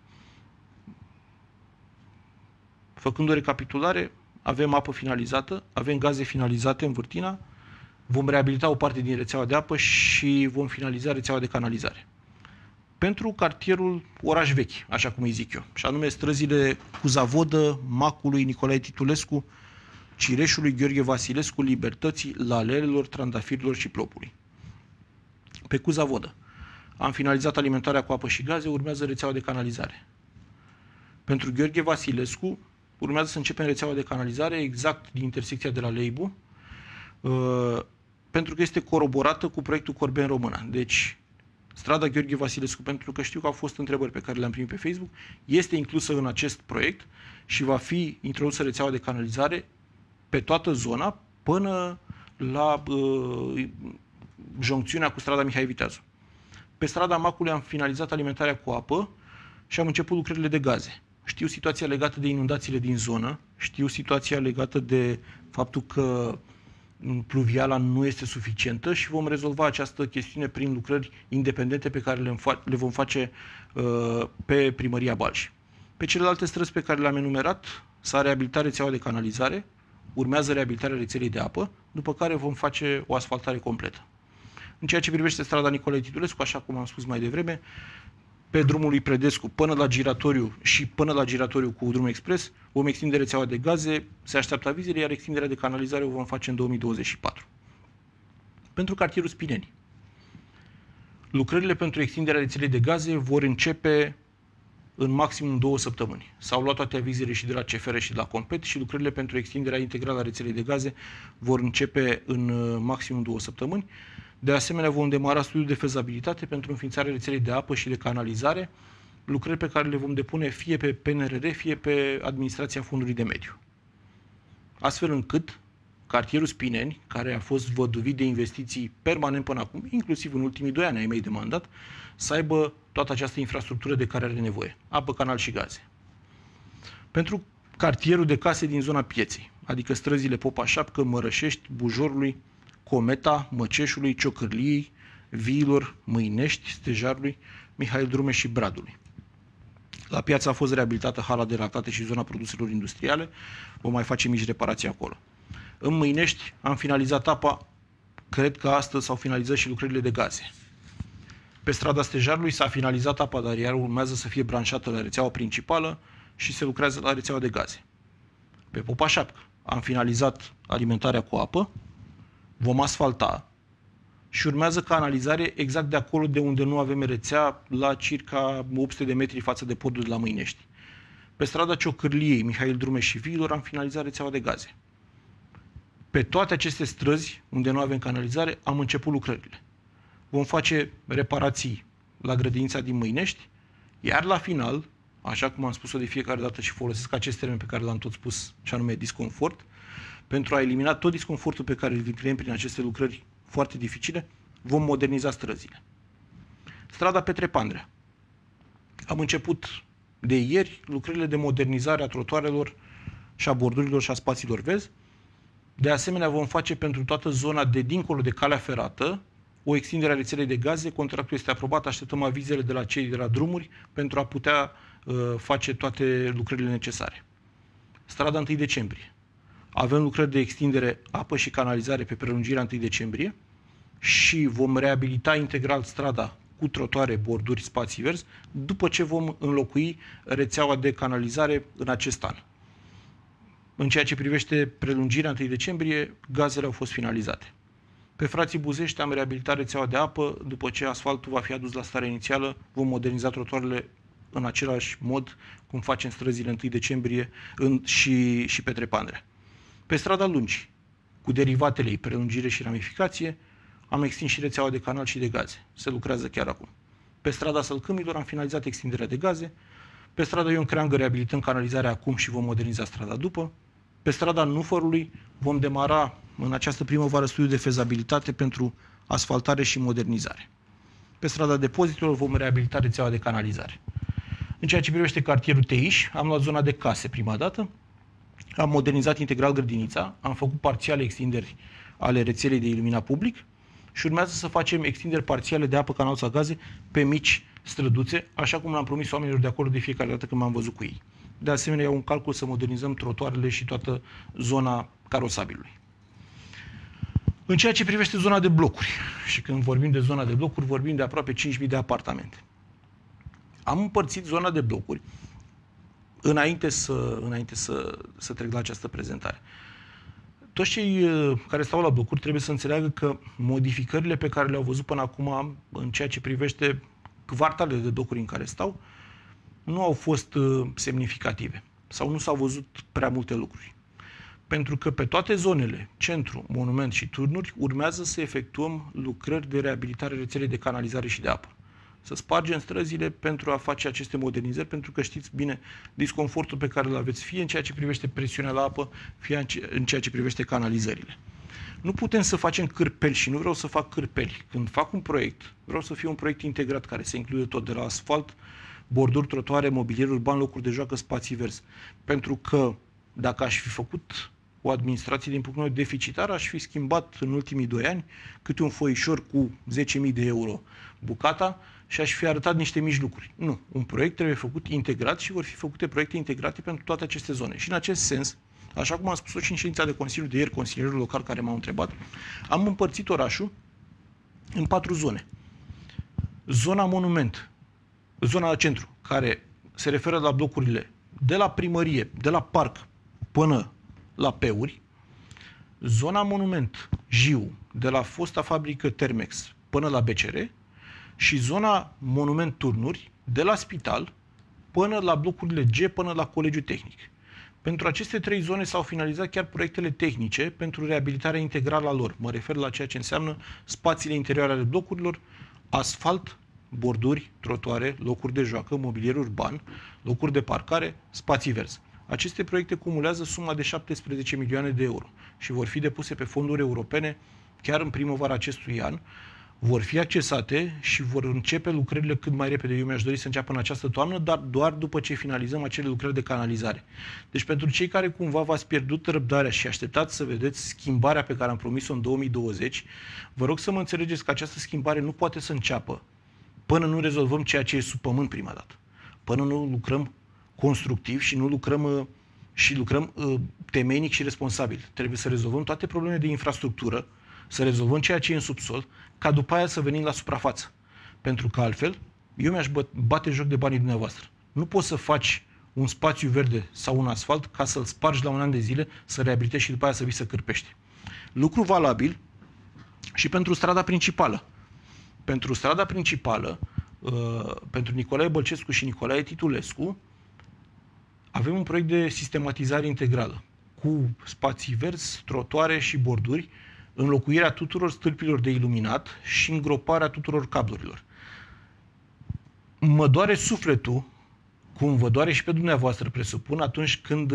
Făcând o recapitulare, avem apă finalizată, avem gaze finalizate în Vârtina, vom reabilita o parte din rețeaua de apă și vom finaliza rețeaua de canalizare. Pentru cartierul Oraș Vechi, așa cum îi zic eu, și anume străzile Cuzavodă, Macului, Nicolae Titulescu, Cireșului, Gheorghe Vasilescu, Libertății, Lalelelor, Trandafirilor și Plopului. Pe Cuzavodă am finalizat alimentarea cu apă și gaze, urmează rețeaua de canalizare. Pentru Gheorghe Vasilescu urmează să începem rețeaua de canalizare exact din intersecția de la Leibu, uh, pentru că este coroborată cu proiectul Corben Româna. Deci, strada Gheorghe Vasilescu, pentru că știu că au fost întrebări pe care le-am primit pe Facebook, este inclusă în acest proiect și va fi introdusă rețeaua de canalizare pe toată zona până la uh, joncțiunea cu strada Mihai Viteazu. Pe strada Macului am finalizat alimentarea cu apă și am început lucrările de gaze. Știu situația legată de inundațiile din zonă, știu situația legată de faptul că pluviala nu este suficientă și vom rezolva această chestiune prin lucrări independente pe care le vom face uh, pe Primăria Balș. Pe celelalte străzi pe care le-am enumerat s-a reabilitat rețeaua de canalizare, urmează reabilitarea rețelei de apă, după care vom face o asfaltare completă. În ceea ce privește strada Nicolae Titulescu, așa cum am spus mai devreme, pe drumul lui Predescu până la giratoriu și până la giratoriu cu drumul expres, vom extinde rețeaua de gaze, se așteaptă avizele, iar extinderea de canalizare o vom face în două mii douăzeci și patru. Pentru cartierul Spineni, lucrările pentru extinderea rețelei de gaze vor începe în maximum două săptămâni. S-au luat toate avizele și de la C F R și de la Compet și lucrările pentru extinderea integrală a rețelei de gaze vor începe în maximum două săptămâni. De asemenea, vom demara studiul de fezabilitate pentru înființarea rețelei de apă și de canalizare, lucrări pe care le vom depune fie pe P N R R, fie pe Administrația Fondului de Mediu. Astfel încât cartierul Spineni, care a fost văduvit de investiții permanent până acum, inclusiv în ultimii doi ani ai mei de mandat, să aibă toată această infrastructură de care are nevoie, apă, canal și gaze. Pentru cartierul de case din zona Pieței, adică străzile Popa Șapcă, Mărășești, Bujorului, Cometa, Măceșului, Ciocârliei, Viilor, Mâinești, Stejarului, Mihail Drume și Bradului. La piață a fost reabilitată hala de lactate și zona produselor industriale, vom mai face mici reparații acolo. În Mâinești am finalizat apa, cred că astăzi s-au finalizat și lucrările de gaze. Pe strada Stejarului s-a finalizat apa, dar iar urmează să fie branșată la rețeaua principală și se lucrează la rețeaua de gaze. Pe Popa Șapcă am finalizat alimentarea cu apă, vom asfalta și urmează canalizare exact de acolo de unde nu avem rețea, la circa opt sute de metri față de podul de la Mâinești. Pe strada Ciocârliei, Mihail Drumeș și Viilor am finalizat rețeaua de gaze. Pe toate aceste străzi, unde nu avem canalizare, am început lucrările. Vom face reparații la grădinița din Mâinești, iar la final, așa cum am spus-o de fiecare dată și folosesc acest termen pe care l-am tot spus, și anume disconfort, pentru a elimina tot disconfortul pe care îl creăm prin aceste lucrări foarte dificile, vom moderniza străzile. Strada Petre Pandrea. Am început de ieri lucrările de modernizare a trotuarelor și a bordurilor și a spațiilor verzi. De asemenea, vom face pentru toată zona de dincolo de calea ferată o extindere a rețelei de gaze. Contractul este aprobat, așteptăm avizele de la cei de la drumuri pentru a putea uh, face toate lucrările necesare. Strada întâi decembrie. Avem lucrări de extindere, apă și canalizare pe prelungirea întâi decembrie și vom reabilita integral strada cu trotuare, borduri, spații verzi, după ce vom înlocui rețeaua de canalizare în acest an. În ceea ce privește prelungirea întâi decembrie, gazele au fost finalizate. Pe Frații Buzești am reabilitat rețeaua de apă, după ce asfaltul va fi adus la starea inițială, vom moderniza trotuarele în același mod cum facem străzile întâi decembrie în, și, și Petre Pandrea. Pe strada Lungi, cu derivatele ei, prelungire și ramificație, am extins și rețeaua de canal și de gaze. Se lucrează chiar acum. Pe strada Sălcâmilor am finalizat extinderea de gaze. Pe strada Ion Creangă reabilităm canalizarea acum și vom moderniza strada după. Pe strada Nufărului vom demara în această primăvară studiul de fezabilitate pentru asfaltare și modernizare. Pe strada Depozitelor vom reabilita rețeaua de canalizare. În ceea ce privește cartierul Teiș, am luat zona de case prima dată, am modernizat integral grădinița, am făcut parțiale extinderi ale rețelei de iluminat public și urmează să facem extinderi parțiale de apă, canal sau gaze pe mici străduțe, așa cum l-am promis oamenilor de acolo de fiecare dată când m-am văzut cu ei. De asemenea, iau un calcul să modernizăm trotuarele și toată zona carosabilului. În ceea ce privește zona de blocuri, și când vorbim de zona de blocuri, vorbim de aproape cinci mii de apartamente. Am împărțit zona de blocuri înainte să, înainte să, să trec la această prezentare. Toți cei care stau la blocuri trebuie să înțeleagă că modificările pe care le-au văzut până acum în ceea ce privește quartalele de blocuri în care stau nu au fost semnificative sau nu s-au văzut prea multe lucruri. Pentru că pe toate zonele, centru, monument și turnuri, urmează să efectuăm lucrări de reabilitare rețelei de canalizare și de apă. Să spargem străzile pentru a face aceste modernizări, pentru că știți bine disconfortul pe care îl aveți fie în ceea ce privește presiunea la apă, fie în ceea ce privește canalizările. Nu putem să facem cârpeli și nu vreau să fac cârpeli. Când fac un proiect, vreau să fie un proiect integrat care să include tot, de la asfalt, borduri, trotuare, mobilier urban, locuri de joacă, spații verzi. Pentru că dacă aș fi făcut o administrație din punctul meu deficitară, aș fi schimbat în ultimii doi ani câte un foișor cu zece mii de euro bucata și aș fi arătat niște mici lucruri. Nu. Un proiect trebuie făcut integrat și vor fi făcute proiecte integrate pentru toate aceste zone. Și în acest sens, așa cum am spus-o și în ședința de Consiliu de ieri, consilierul local care m-au întrebat, am împărțit orașul în patru zone. Zona monument, zona centru, care se referă la blocurile de la primărie, de la parc până la Peuri, zona monument Jiu, de la fosta fabrică Termex până la B C R și zona monument Turnuri, de la spital până la blocurile G, până la Colegiul Tehnic. Pentru aceste trei zone s-au finalizat chiar proiectele tehnice pentru reabilitarea integrală a lor. Mă refer la ceea ce înseamnă spațiile interioare ale blocurilor, asfalt, borduri, trotuare, locuri de joacă, mobilier urban, locuri de parcare, spații verzi. Aceste proiecte cumulează suma de șaptesprezece milioane de euro și vor fi depuse pe fonduri europene chiar în primăvara acestui an. Vor fi accesate și vor începe lucrările cât mai repede. Eu mi-aș dori să înceapă în această toamnă, dar doar după ce finalizăm acele lucrări de canalizare. Deci pentru cei care cumva v-ați pierdut răbdarea și așteptați să vedeți schimbarea pe care am promis-o în două mii douăzeci, vă rog să mă înțelegeți că această schimbare nu poate să înceapă până nu rezolvăm ceea ce e sub pământ prima dată. Până nu lucrăm constructiv și nu lucrăm și lucrăm temeinic și responsabil. Trebuie să rezolvăm toate problemele de infrastructură, să rezolvăm ceea ce e în subsol, ca după aia să venim la suprafață. Pentru că altfel, eu mi-aș bate joc de banii dumneavoastră. Nu poți să faci un spațiu verde sau un asfalt ca să-l spargi la un an de zile, să reabilitezi și după aia să vii să cârpești. Lucru valabil Și pentru strada principală. Pentru strada principală, pentru Nicolae Bălcescu și Nicolae Titulescu, avem un proiect de sistematizare integrală, cu spații verzi, trotuare și borduri, înlocuirea tuturor stâlpilor de iluminat și îngroparea tuturor cablurilor. Mă doare sufletul, cum vă doare și pe dumneavoastră, presupun, atunci când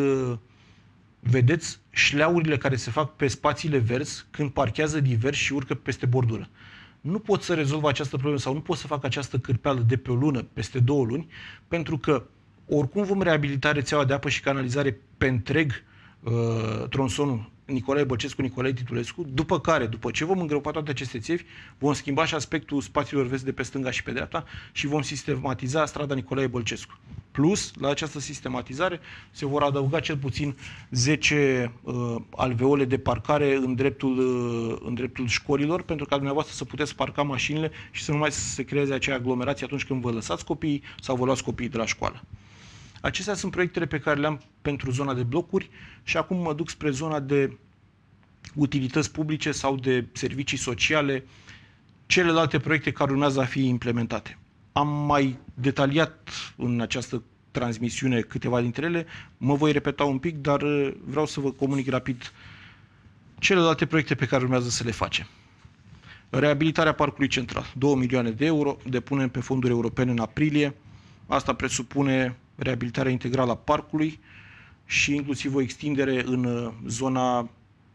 vedeți șleaurile care se fac pe spațiile verzi, când parchează divers și urcă peste bordură. Nu pot să rezolv această problemă sau nu pot să fac această cârpeală de pe o lună, peste două luni, pentru că oricum vom reabilita rețeaua de apă și canalizare pe întreg uh, tronsonul Nicolae Bălcescu, Nicolae Titulescu, după care, după ce vom îngropa toate aceste țevi, vom schimba și aspectul spațiilor verzi de pe stânga și pe dreapta și vom sistematiza strada Nicolae Bălcescu. Plus, la această sistematizare se vor adăuga cel puțin zece uh, alveole de parcare în dreptul, uh, în dreptul școlilor, pentru ca dumneavoastră să puteți parca mașinile și să nu mai se creeze acea aglomerație atunci când vă lăsați copiii sau vă luați copiii de la școală. Acestea sunt proiectele pe care le-am pentru zona de blocuri și acum mă duc spre zona de utilități publice sau de servicii sociale, celelalte proiecte care urmează a fi implementate. Am mai detaliat în această transmisiune câteva dintre ele, mă voi repeta un pic, dar vreau să vă comunic rapid celelalte proiecte pe care urmează să le facem. Reabilitarea Parcului Central, două milioane de euro, depunem pe fonduri europene în aprilie. Asta presupune reabilitarea integrală a parcului și inclusiv o extindere în zona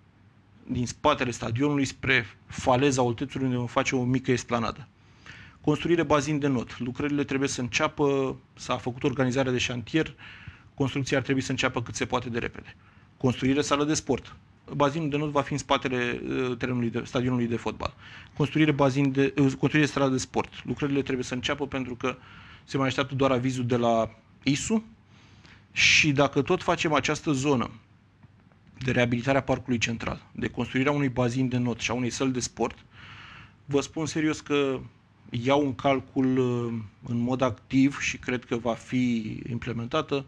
din spatele stadionului spre faleza Oltețului, unde vom face o mică esplanadă. Construire bazin de not. Lucrările trebuie să înceapă, s-a făcut organizarea de șantier, construcția ar trebui să înceapă cât se poate de repede. Construire sală de sport. Bazinul de not va fi în spatele terenului de, stadionului de fotbal. Construire bazin de, construire stradă de sport. Lucrările trebuie să înceapă pentru că se mai așteaptă doar avizul de la I S U și dacă tot facem această zonă de reabilitarea Parcului Central, de construirea unui bazin de not și a unei săli de sport, vă spun serios că iau în calcul în mod activ și cred că va fi implementată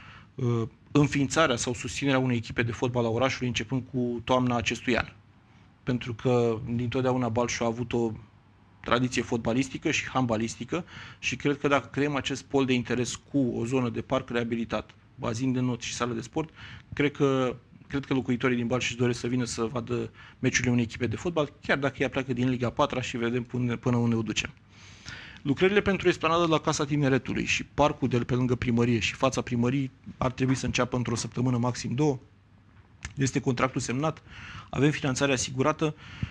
înființarea sau susținerea unei echipe de fotbal a orașului începând cu toamna acestui an. Pentru că dintotdeauna Balșu a avut o tradiție fotbalistică și handbalistică și cred că dacă creăm acest pol de interes cu o zonă de parc reabilitat, bazin de not și sală de sport, cred că Cred că locuitorii din Balș își doresc să vină să vadă meciurile unei echipe de fotbal, chiar dacă ea pleacă din Liga a patra și vedem până, până unde o ducem. Lucrările pentru esplanadă la Casa Tineretului și parcul de pe lângă primărie și fața primăriei ar trebui să înceapă într-o săptămână, maxim două. Este contractul semnat, avem finanțarea asigurată.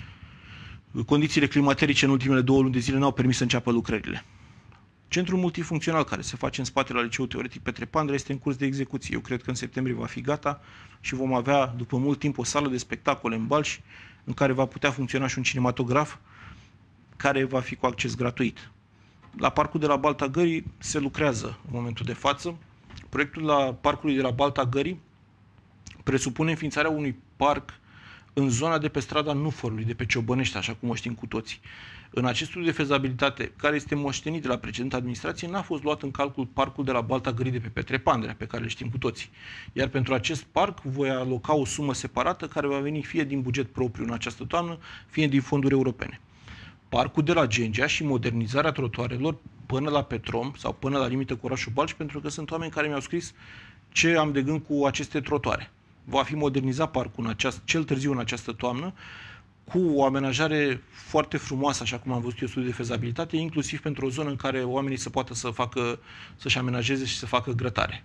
Condițiile climaterice în ultimele două luni de zile n-au permis să înceapă lucrările. Centrul multifuncțional care se face în spatele Liceului Teoretic Petre Pandrea este în curs de execuție. Eu cred că în septembrie va fi gata și vom avea după mult timp o sală de spectacole în Balș în care va putea funcționa și un cinematograf care va fi cu acces gratuit. La parcul de la Balta Gării se lucrează în momentul de față. Proiectul la parcului de la Balta Gării presupune înființarea unui parc în zona de pe strada Nufărului, de pe Ciobănești, așa cum o știm cu toții. În acest studiu de fezabilitate, care este moștenit de la precedenta administrație, n-a fost luat în calcul parcul de la Balta Gării de pe Petre Pandrea, pe care le știm cu toții. Iar pentru acest parc voi aloca o sumă separată care va veni fie din buget propriu în această toamnă, fie din fonduri europene. Parcul de la Gengea și modernizarea trotuarelor până la Petrom sau până la limită cu orașul Balș, pentru că sunt oameni care mi-au scris ce am de gând cu aceste trotuare. Va fi modernizat parcul în aceast, cel târziu în această toamnă, cu o amenajare foarte frumoasă, așa cum am văzut eu studiul de fezabilitate, inclusiv pentru o zonă în care oamenii să poată să facă, să-și amenajeze și să facă grătare.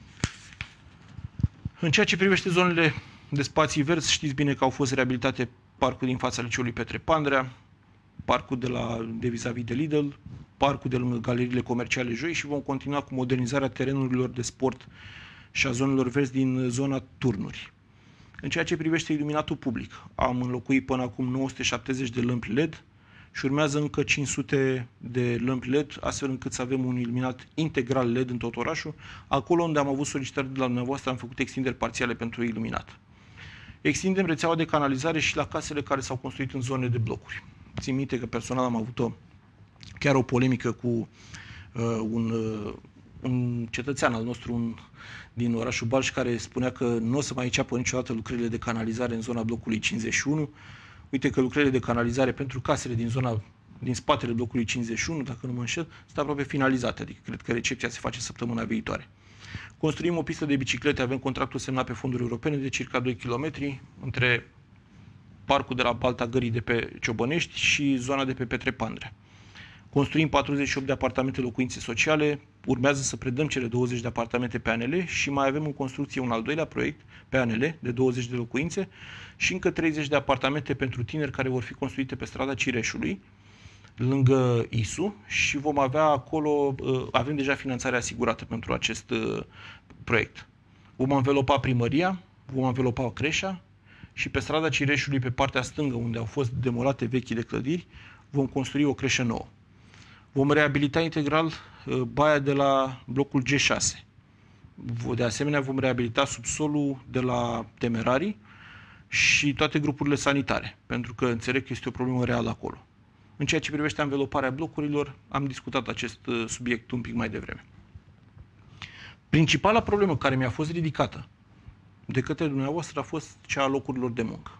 În ceea ce privește zonele de spații verzi, știți bine că au fost reabilitate parcul din fața Liceului Petre Pandrea, parcul de, la, de vis-a-vis de Lidl, parcul de lângă galeriile comerciale Joi și vom continua cu modernizarea terenurilor de sport și a zonelor verzi din zona Turnuri. În ceea ce privește iluminatul public, am înlocuit până acum nouă sute șaptezeci de lămpi L E D și urmează încă cinci sute de lămpi L E D, astfel încât să avem un iluminat integral L E D în tot orașul. Acolo unde am avut solicitări de la dumneavoastră, am făcut extinderi parțiale pentru iluminat. Extindem rețeaua de canalizare și la casele care s-au construit în zone de blocuri. Țin minte că personal am avut o, chiar o polemică cu uh, un... Uh, un cetățean al nostru un, din orașul Balș care spunea că nu o să mai înceapă niciodată lucrările de canalizare în zona blocului cincizeci și unu, Uite că lucrările de canalizare pentru casele din zona, din spatele blocului cincizeci și unu, dacă nu mă înșel, sunt aproape finalizate, adică cred că recepția se face săptămâna viitoare. Construim o pistă de biciclete, avem contractul semnat pe fonduri europene de circa doi kilometri între parcul de la Balta Gării de pe Ciobănești și zona de pe Petre Pandrea. Construim patruzeci și opt de apartamente locuințe sociale, urmează să predăm cele douăzeci de apartamente pe A N L și mai avem în construcție un al doilea proiect pe A N L de douăzeci de locuințe și încă treizeci de apartamente pentru tineri care vor fi construite pe strada Cireșului, lângă I S U, și vom avea acolo, avem deja finanțarea asigurată pentru acest proiect. Vom anvelopa primăria, vom anvelopa creșa și pe strada Cireșului, pe partea stângă, unde au fost demolate vechile clădiri, vom construi o creșă nouă. Vom reabilita integral baia de la blocul G șase. De asemenea, vom reabilita subsolul de la Temerarii și toate grupurile sanitare, pentru că înțeleg că este o problemă reală acolo. În ceea ce privește anveloparea blocurilor, am discutat acest subiect un pic mai devreme. Principala problemă care mi-a fost ridicată de către dumneavoastră a fost cea a locurilor de muncă.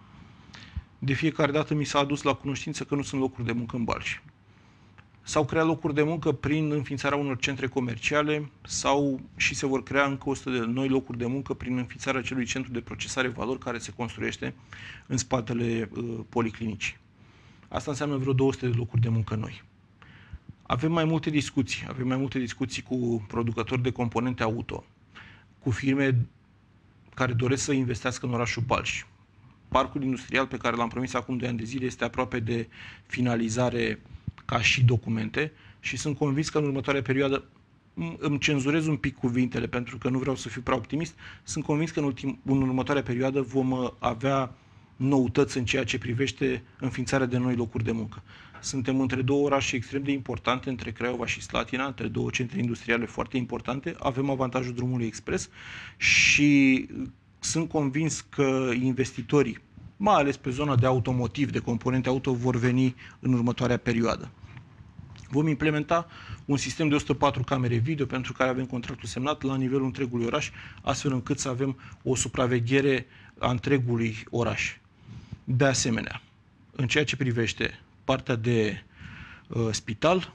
De fiecare dată mi s-a adus la cunoștință că nu sunt locuri de muncă în Balș. S-au creat locuri de muncă prin înființarea unor centre comerciale sau și se vor crea încă o sută de noi locuri de muncă prin înființarea acelui centru de procesare valori care se construiește în spatele uh, policlinicii. Asta înseamnă vreo două sute de locuri de muncă noi. Avem mai multe discuții. Avem mai multe discuții cu producători de componente auto, cu firme care doresc să investească în orașul Balș. Parcul industrial pe care l-am promis acum doi ani de zile este aproape de finalizare ca și documente și sunt convins că în următoarea perioadă, îmi cenzurez un pic cuvintele pentru că nu vreau să fiu prea optimist, sunt convins că în, ultim, în următoarea perioadă vom avea noutăți în ceea ce privește înființarea de noi locuri de muncă. Suntem între două orașe extrem de importante, între Craiova și Slatina, între două centre industriale foarte importante, avem avantajul drumului expres și sunt convins că investitorii, mai ales pe zona de automotiv, de componente auto, vor veni în următoarea perioadă. Vom implementa un sistem de o sută patru camere video pentru care avem contractul semnat la nivelul întregului oraș, astfel încât să avem o supraveghere a întregului oraș. De asemenea, în ceea ce privește partea de uh, spital,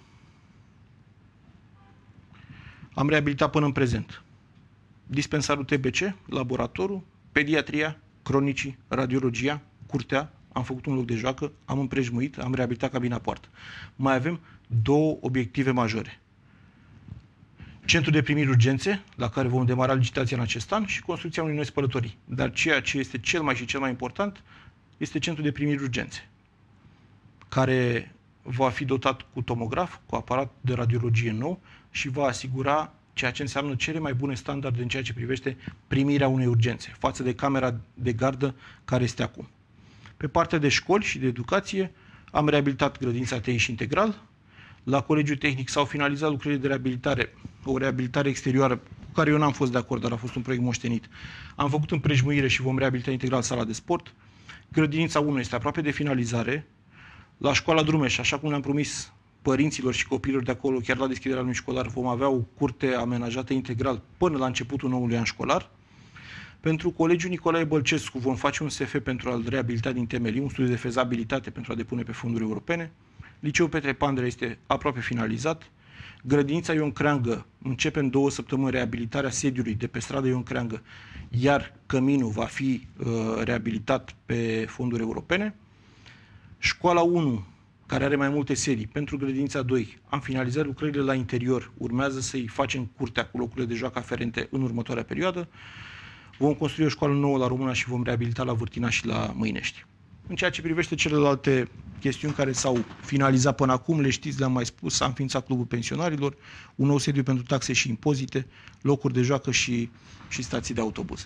am reabilitat până în prezent dispensarul T B C, laboratorul, pediatria, cronicii, radiologia, curtea, am făcut un loc de joacă, am împrejmuit, am reabilitat cabina poartă. Mai avem două obiective majore. Centrul de primiri urgențe, la care vom demara licitația în acest an, și construcția unei noi spălătorii. Dar ceea ce este cel mai și cel mai important este centrul de primiri urgențe, care va fi dotat cu tomograf, cu aparat de radiologie nou și va asigura ceea ce înseamnă cele mai bune standarde în ceea ce privește primirea unei urgențe, față de camera de gardă care este acum. Pe partea de școli și de educație, am reabilitat grădinița Teiș integral. La Colegiul Tehnic s-au finalizat lucrările de reabilitare, o reabilitare exterioară cu care eu n-am fost de acord, dar a fost un proiect moștenit. Am făcut împrejmuire și vom reabilita integral sala de sport. Grădinița unu este aproape de finalizare. La școala Drumeș, așa cum le-am promis părinților și copiilor de acolo, chiar la deschiderea anului școlar, vom avea o curte amenajată integral până la începutul noului an școlar. Pentru Colegiul Nicolae Bălcescu vom face un S F pentru a-l reabilita din temelii, un studiu de fezabilitate pentru a depune pe fonduri europene. Liceul Petre Pandrea este aproape finalizat. Grădinița Ion Creangă începe în două săptămâni reabilitarea sediului de pe strada Ion Creangă, iar căminul va fi uh, reabilitat pe fonduri europene. Școala unu, care are mai multe serii, pentru grădinița doi, am finalizat lucrările la interior, urmează să-i facem curtea cu locurile de joacă aferente în următoarea perioadă. Vom construi o școală nouă la Româna și vom reabilita la Vârtina și la Mâinești. În ceea ce privește celelalte chestiuni care s-au finalizat până acum, le știți, le-am mai spus, s-a înființat Clubul Pensionarilor, un nou sediu pentru taxe și impozite, locuri de joacă și, și stații de autobuz.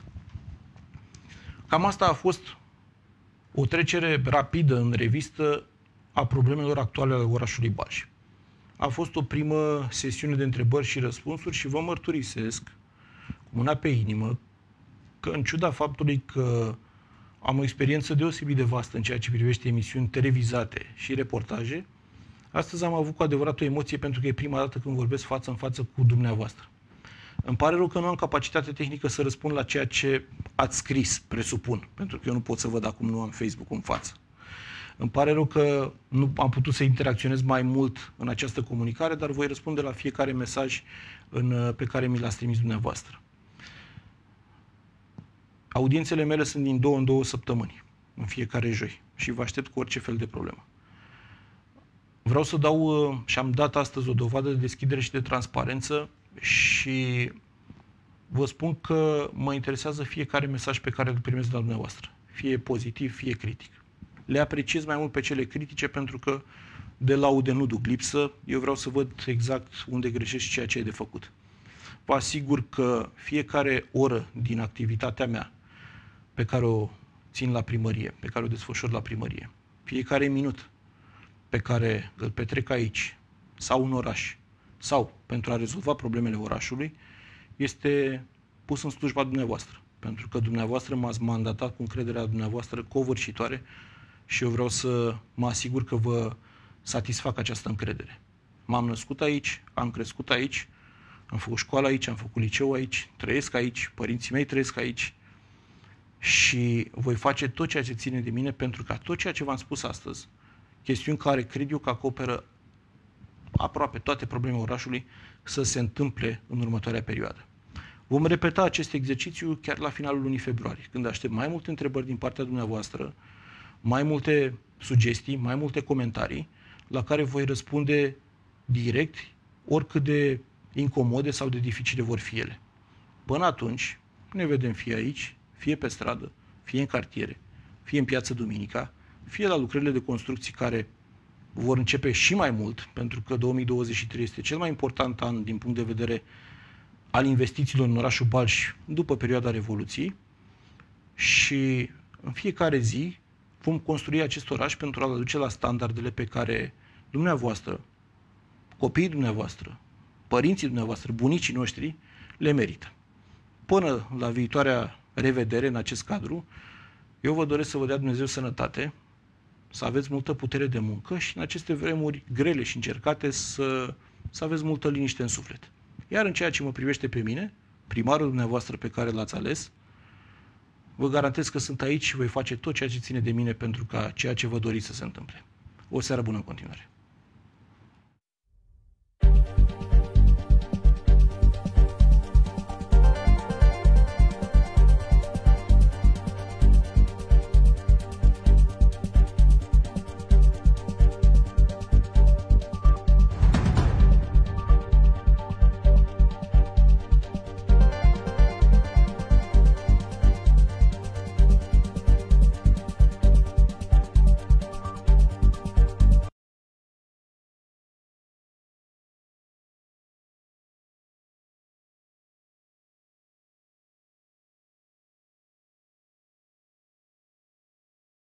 Cam asta a fost o trecere rapidă în revistă a problemelor actuale ale orașului Balș. A fost o primă sesiune de întrebări și răspunsuri și vă mărturisesc, cu mâna pe inimă, că în ciuda faptului că am o experiență deosebit de vastă în ceea ce privește emisiuni televizate și reportaje, astăzi am avut cu adevărat o emoție pentru că e prima dată când vorbesc față în față cu dumneavoastră. Îmi pare rău că nu am capacitate tehnică să răspund la ceea ce ați scris, presupun, pentru că eu nu pot să văd acum, nu am Facebook în față. Îmi pare rău că nu am putut să interacționez mai mult în această comunicare, dar voi răspunde la fiecare mesaj în, pe care mi l-ați trimis dumneavoastră. Audiențele mele sunt din două în două săptămâni, în fiecare joi, și vă aștept cu orice fel de problemă. Vreau să dau, și am dat astăzi o dovadă de deschidere și de transparență și vă spun că mă interesează fiecare mesaj pe care îl primesc de la dumneavoastră, fie pozitiv, fie critic. Le apreciez mai mult pe cele critice pentru că de laude nu duc lipsă, eu vreau să văd exact unde greșesc și ceea ce e de făcut. Vă asigur că fiecare oră din activitatea mea pe care o țin la primărie, pe care o desfășor la primărie, fiecare minut pe care îl petrec aici sau în oraș sau pentru a rezolva problemele orașului, este pus în slujba dumneavoastră. Pentru că dumneavoastră m-ați mandatat cu încrederea dumneavoastră covârșitoare și eu vreau să mă asigur că vă satisfac această încredere. M-am născut aici, am crescut aici, am făcut școală aici, am făcut liceu aici, trăiesc aici, părinții mei trăiesc aici și voi face tot ceea ce ține de mine pentru ca tot ceea ce v-am spus astăzi, chestiuni care cred eu că acoperă aproape toate problemele orașului, să se întâmple în următoarea perioadă. Vom repeta acest exercițiu chiar la finalul lunii februarie, când aștept mai multe întrebări din partea dumneavoastră, mai multe sugestii, mai multe comentarii, la care voi răspunde direct, oricât de incomode sau de dificile vor fi ele. Până atunci, ne vedem fie aici, fie pe stradă, fie în cartiere, fie în Piața Duminica, fie la lucrările de construcții care vor începe și mai mult, pentru că două mii douăzeci și trei este cel mai important an din punct de vedere al investițiilor în orașul Balș după perioada Revoluției și în fiecare zi vom construi acest oraș pentru a-l aduce la standardele pe care dumneavoastră, copiii dumneavoastră, părinții dumneavoastră, bunicii noștri le merită. Până la viitoarea revedere în acest cadru, eu vă doresc să vă dea Dumnezeu sănătate, să aveți multă putere de muncă și în aceste vremuri grele și încercate să, să aveți multă liniște în suflet. Iar în ceea ce mă privește pe mine, primarul dumneavoastră pe care l-ați ales, vă garantez că sunt aici și voi face tot ceea ce ține de mine pentru ca ceea ce vă doriți să se întâmple. O seară bună în continuare!